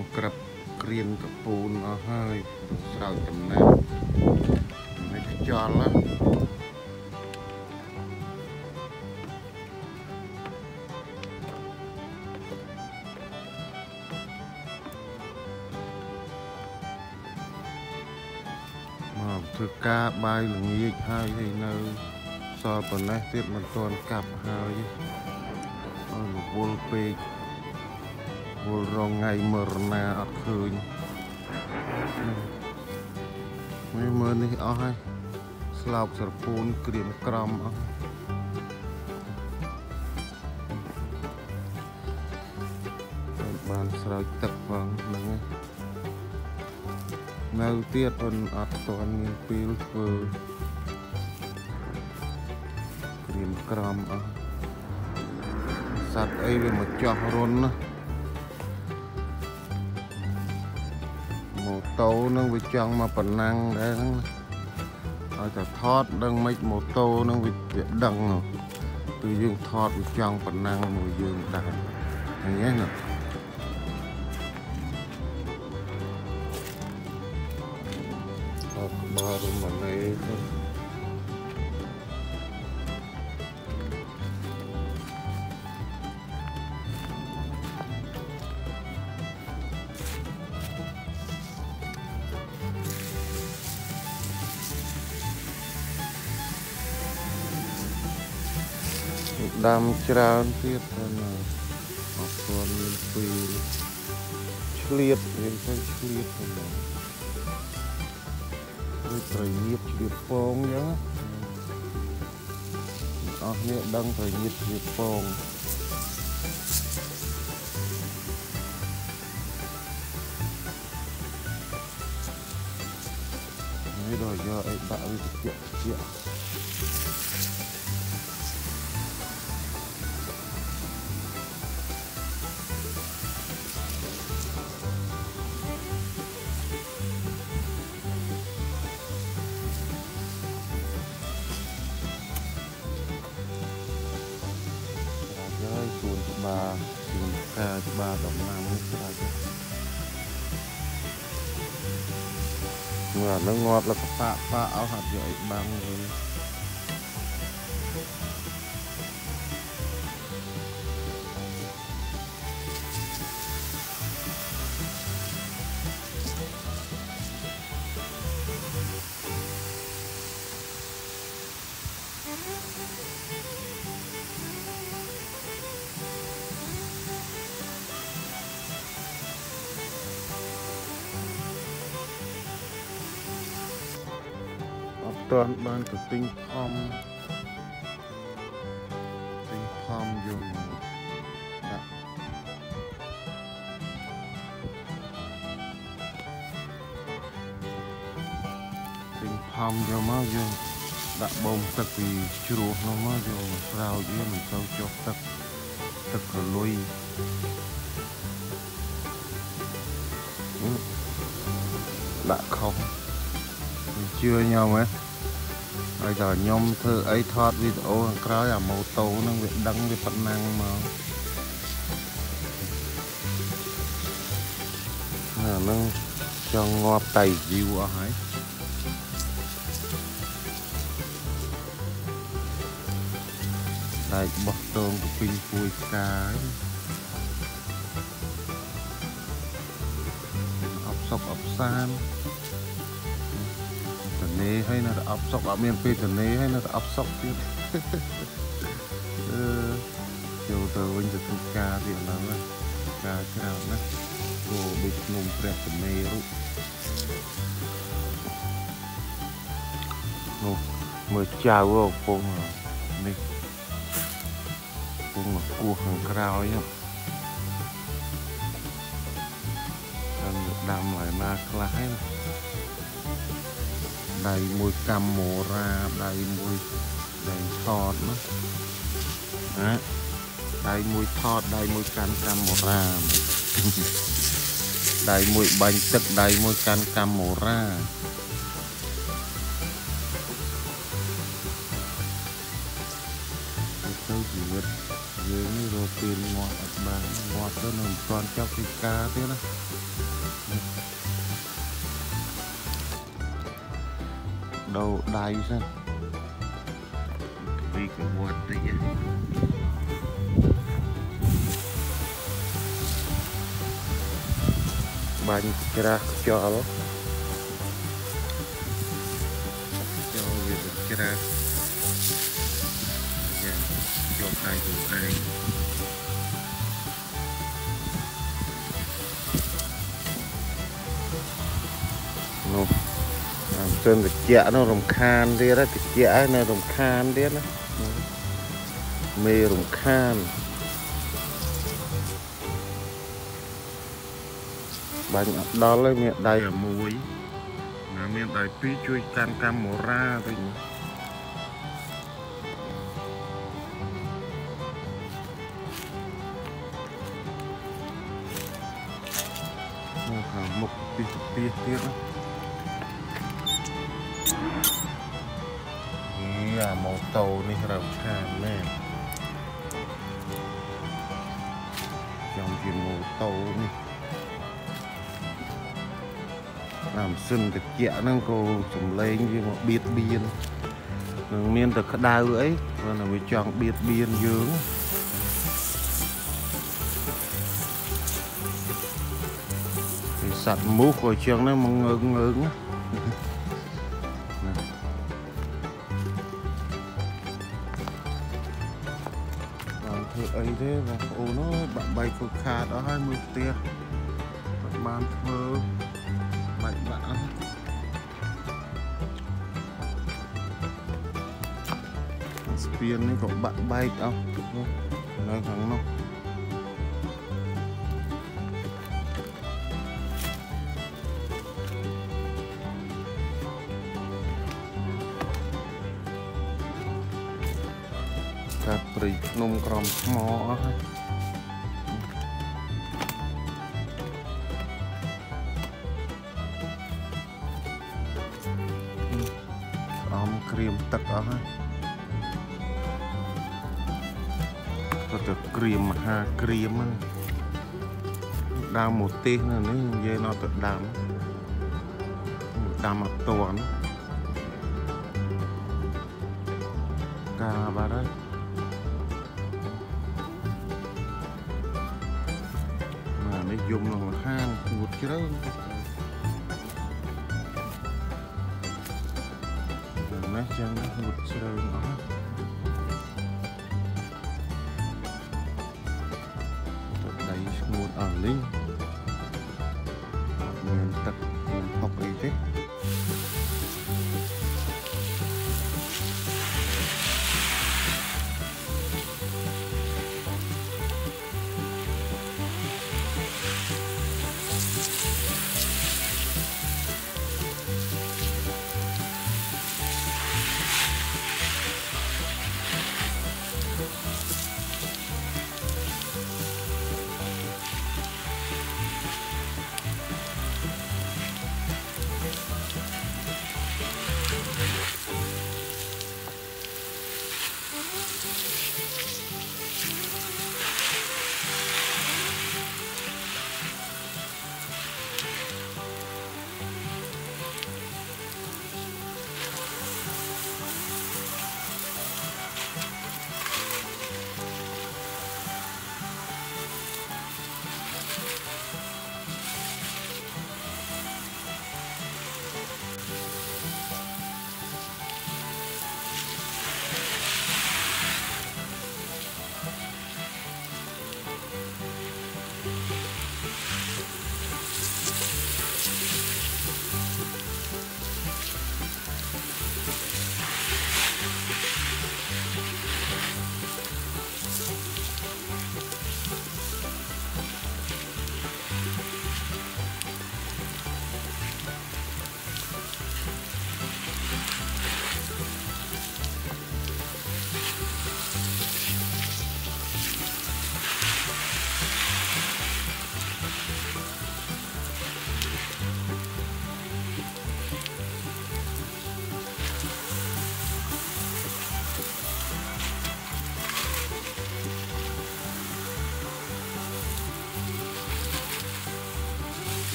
ក្របក្រៀនកពូនអស់ហើយស្រោចដំណាំមិនខ្យល់ណាមកធ្វើការបាយល្ងាចហើយនៅសល់ប៉ុណ្ណេះទៀតមិនទាន់កាប់ហើយអើវល់ពេកវល់រងថ្ងៃមរណាអត់ឃើញមើលនេះអស់ហើយស្លោកស្រពូនក្រៀមក្រំអស់បានស្រោចទឹកផងហ្នឹងនៅទៀតមិនអត់ទាន់មានពេលធ្វើក្រៀមក្រំអស់សត្វអីវាមកចោះរុនណាម៉ូតូនឹងវាចង់មកប៉ុណ្ណាំងដែរហ្នឹងឲ្យតែថតដឹងមិនម៉ូតូនឹងវាដឹងគឺយើងថតវាចង់ប៉ុណ្ណាំងមួយយើងដែរអញ្ចឹងណាថតបើរំលែកដាំច្រើនទៀតណាអត់ទាន់មានពេលឆ្លៀតយើងទៅឆ្លៀតទៅដូចត្រីញៀតឆ្លៀតពងអញ្ចឹងអស់នេះដឹងត្រីញៀតឆ្លៀតពងនេះដល់យកអីដាក់វាតិចសួនច្បារសួនការច្បារដំណាំនេះស្រាប់មើលនឹងងាប់លកប៉ាអស់អត់យកអីបាំងវិញតន់បានទៅទិញផំយកដាក់ទិញផំយកមកយើងដាក់បូមទឹកពីជ្រោះនោះមកយកស្រោចវាមិនទៅចុះទឹករលុយដាក់ខុសជឿញ៉ាំហ៎ហើយដល់ខ្ញុំធ្វើអីថតវីដេអូខាងក្រោយអាម៉ូតូហ្នឹងវាដឹងវាប៉ុណ្ណាំងមកអាហ្នឹងចង់ងាប់តៃយូអស់ហើយតែបោះតងទៅពីពួយផ្កាអបសុកអបសាននេះហើយនៅតែអបសុកអត់មានពេលទៅនេះហើយនៅតែអបសុកទៀតចូលទៅវិញទៅធ្វើការទៀតឡើងការច្រើនណាស់គោដូចភ្នំព្រះសមេរុនោះមើលចៅកំពុងនេះកំពុងគោះខាងក្រោយហ្នឹងដាំហើយណាខ្លះហ្នឹងដៃមួយកាមូរ៉ាដៃមួយដៃថតណាដៃមួយថតដៃមួយកាន់កាមូរ៉ាដៃមួយបាញ់ទឹកដៃមួយកាន់កាមូរ៉ាទៅជីវិតយើងនេះរកពេលងាត់អត់បានងាត់ទៅនៅមិនទាន់ចប់ពីការទៀតណា đầu đáy xem vì cái quạt đấy bánh kira cho việc kira cho ai cũng ai nó trên thực chạ nó rồng khan đi đó thực chạ nó rồng khan đi đó mê rồng khan bánh đó lấy miệng đầy ở muối là miệng đầy pi chui can camera thôi nhỉ một pi tiết đó là màu tàu này rồng khan nè trong chuyện màu tàu này làm sưng thực chạ nó cô sùng lên như một biệt biên đường miên từ đau ấy và là mới chọn biệt biên dướng thì sạch mút rồi chân nó mong ngưng ngưng làm thử ấy thế và ô nó bạn bay phượt khá đó 20 tia bạn thơ mạnh bạn spiên này có bạn bay không nơi thắng nó cà prì nôm crom mò cream tật đó có được cream ha cream đào một tí nữa nếu dây nó tự đàm mặt toàn cà vào đấy mà mới dùng là hang một cái đó nó chân nó một sợi nó đây một ở linh mình tập mình học ấy thế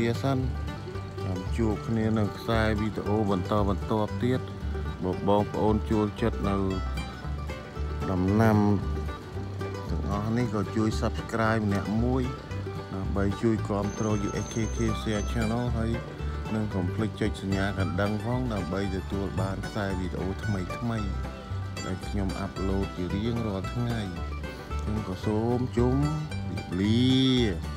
លាសិនចាំជួបគ្នានៅខ្សែវីដេអូបន្តទៀតបងប្អូនចូលចិត្តនៅដំណាំទាំងអស់នេះក៏ជួយ Subscribe ម្នាក់មួយដើម្បីជួយគ្រប់គ្រង USKK Share Channel ហើយនិងកុំភ្លេចចុចសញ្ញាកណ្ដឹងផងដើម្បីទទួលបានខ្សែវីដេអូថ្មីដែលខ្ញុំអាប់ឡូតជារៀងរាល់ថ្ងៃខ្ញុំក៏សូមជម្រាបលា